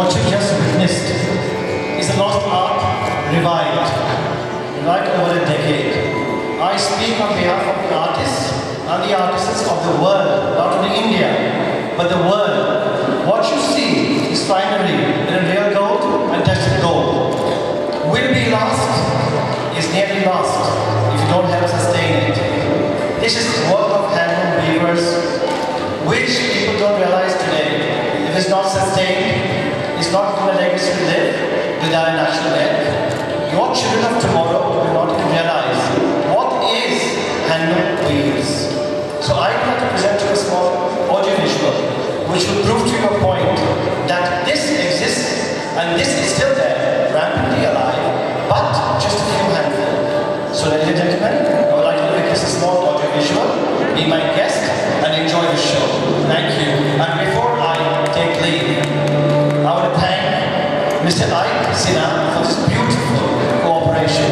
what you just witnessed is a lost art revived over a decade. I speak on behalf of the artists and the artisans of the world, not only India, but the world. What you see is finally in real gold and tested gold. Will be lost is nearly lost if you don't help sustain it. This is the work of handloom weavers, which people don't realize today. If it's not sustained, it's not going to legacy to live, to die a natural death. Your children of tomorrow will not even realize what is handloom weaves. So I would like to present you a small audio visual, which will prove to your point that this exists and this is still there, rampantly alive, but just a few handfuls. So ladies and gentlemen, I would like to witness a small audio visual, be my guest, and enjoy the show. Thank you. And before I take leave, I want to thank Mr. Ike Sinha for this beautiful cooperation.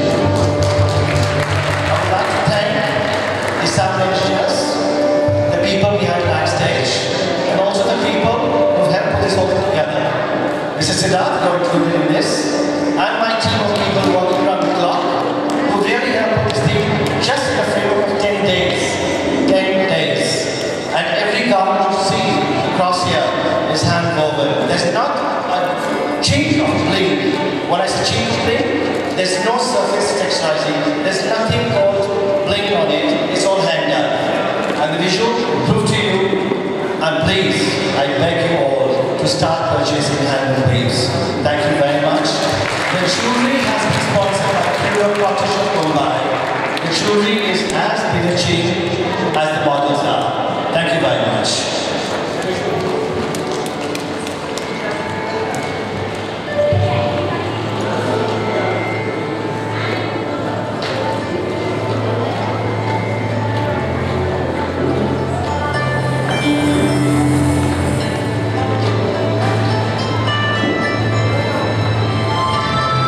I would like to thank the sound engineers, the people behind backstage, and also the people who have put this whole thing together. Mr. Siddharth, you're included in this, and my team of people working around the clock, who really helped put this thing just in a framework of 10 days. 10 days. And every garment you see across here is hand-woven. There's not a change of bling. When I say change of bling, there's no surface texturizing. There's nothing called bling on it. It's all hand done. And the visual will prove to you. And please, I beg you all to start purchasing handloom weaves. Thank you very much. The jewelry has been sponsored by Kyon Cottage of Mumbai. The jewelry is as big a chain as the models are. Thank you very much.